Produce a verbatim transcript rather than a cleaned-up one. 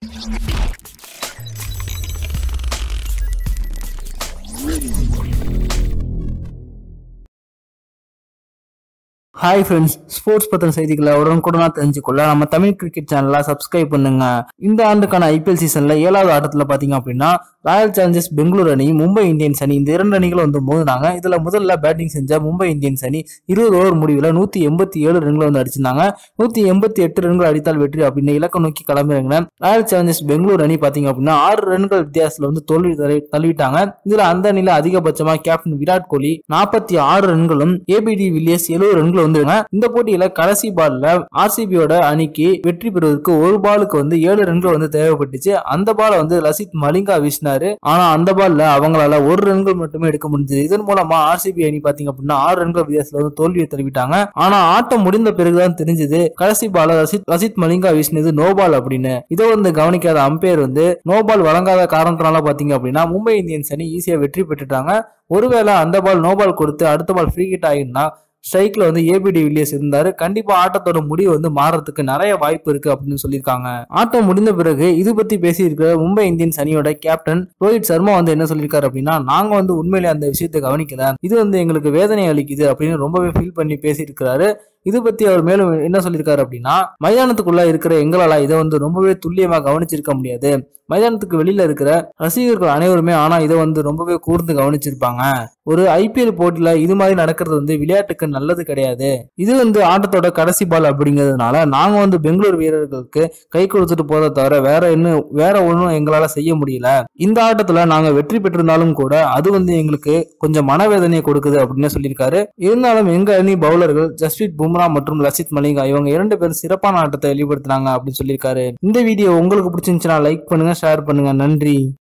Hi friends, sports பத்தின செய்திகளை உடனுக்குடனா தெரிஞ்சுக்கொள்ள நம்ம தமிழ் கிரிக்கெட் சேனலை சப்ஸ்கிரைப் பண்ணுங்க. இந்த ஆண்டுக்கான ஐபிஎல் சீசன்ல ஏழாவது ஆட்டத்துல பாத்தீங்க அப்படின்னா ராயல் சேலஞ்சர்ஸ் பெங்களூர் அணி மும்பை இந்தியன்ஸ் அணி இந்த இரண்டு அணிகளும் வந்து மோதினாங்க. இதுல முதல்ல பேட்டிங் செஞ்ச மும்பை இந்தியன்ஸ் அணி இருபது ஓவர் முடிவில் நூத்தி எண்பத்தி ஏழு ரன்களை வந்து அடிச்சிருந்தாங்க. நூத்தி எண்பத்தி எட்டு ரன்கள் அடித்தால் வெற்றி அப்படின்னு இலக்கம் நோக்கி கிளம்பிறங்க. ராயல் சேலஞ்சர்ஸ் பெங்களூர் அணி பாத்தீங்க அப்படின்னா ஆறு ரன்கள் வித்தியாசத்துல வந்து தோல்வி தள்ளிவிட்டாங்க. இதுல அந்த அணியில அதிகபட்சமா கேப்டன் விராட் கோலி நாற்பத்தி ஆறு ரன்களும் ஏபிடி வில்லியர்ஸ் எழுபது ரன்கள் வந்து இந்த போட்டியில கடைசி பால்ல ஆர்சிபியோட அணிக்கு வெற்றி பெறுவதற்கு ஒரு பாலுக்கு வந்து ஏழு ரன்கள் வந்து தேவைப்பட்டுச்சு. அந்த பால வந்து லசித் மலிங்கா வீசினாரு. ஆனா அந்த பால்ல அவங்களால ஒரு ரன்கள் மட்டுமே எடுக்க முடிஞ்சது. இதன் மூலமா ஆர்சிபி அணி பாத்தீங்க அப்படின்னா ஆறு ரன்கள் வித்தியாசத்துல வந்து தோல்வியை தருவிட்டாங்க. ஆனா ஆட்டம் முடிந்த பிறகுதான் தெரிஞ்சது கடைசி பால லசித் லசித் மலிங்கா வீசினது நோபால் அப்படின்னு. இதை வந்து கவனிக்காத அம்பையர் வந்து நோபால் வழங்காத காரணத்தினால பாத்தீங்க அப்படின்னா மும்பை இந்தியன்ஸ் அணி ஈஸியா வெற்றி பெற்றுட்டாங்க. ஒருவேளை அந்த பால் நோபால் கொடுத்து அடுத்த பால் ஃப்ரீ ஹிட் ஆகிருந்தா ஸ்ட்ரைக்ல வந்து ஏபிடி வில்லியர்ஸ் இருந்தாரு. கண்டிப்பா ஆட்டத்தோட முடிவு வந்து மாறதுக்கு நிறைய வாய்ப்பு இருக்கு அப்படின்னு சொல்லியிருக்காங்க. ஆட்டம் முடிந்த பிறகு இது பத்தி பேசியிருக்கிற மும்பை இந்தியன்ஸ் அணியோட கேப்டன் ரோஹித் சர்மா வந்து என்ன சொல்லியிருக்காரு அப்படின்னா, நாங்க வந்து உண்மையிலே அந்த விஷயத்தை கவனிக்கல, இது வந்து எங்களுக்கு வேதனை அளிக்குது அப்படின்னு ரொம்பவே ஃபீல் பண்ணி பேசியிருக்கிறாரு. இது பத்தி அவர் மேலும் என்ன சொல்லியிருக்காரு அப்படின்னா, மைதானத்துக்குள்ள இருக்கிற எங்களால இதை வந்து ரொம்பவே துல்லியமா கவனிச்சிருக்க முடியாது. மைதானத்துக்கு வெளியில இருக்கிற ரசிகர்கள் அனைவருமே ஆனா இதை வந்து ரொம்பவே கூர்ந்து கவனிச்சிருப்பாங்க. ஒரு ஐபிஎல் போட்டியில இது மாதிரி நடக்கிறது வந்து விளையாட்டுக்கு நல்லது கிடையாது. இது வந்து ஆட்டத்தோட கடைசி பால் அப்படிங்கிறதுனால நாங்க வந்து பெங்களூர் வீரர்களுக்கு கை கொடுத்துட்டு போறதை தவிர வேற இன்னும் வேற ஒன்றும் எங்களால செய்ய முடியல. இந்த ஆட்டத்துல நாங்க வெற்றி பெற்றிருந்தாலும் கூட அது வந்து எங்களுக்கு கொஞ்சம் மனவேதனையை கொடுக்குது அப்படின்னு சொல்லியிருக்காரு. இருந்தாலும் எங்க அணி பவுலர்கள் ஜஸ்பிரீத் பும்ரா மற்றும் லசித் மலிங்கா இவங்க இரண்டு பேரும் சிறப்பான ஆட்டத்தை வெளிப்படுத்தினாங்க அப்படின்னு சொல்லியிருக்காரு. இந்த வீடியோ உங்களுக்கு பிடிச்சிருந்துச்சுன்னா லைக் பண்ணுங்க, ஷேர் பண்ணுங்க. நன்றி.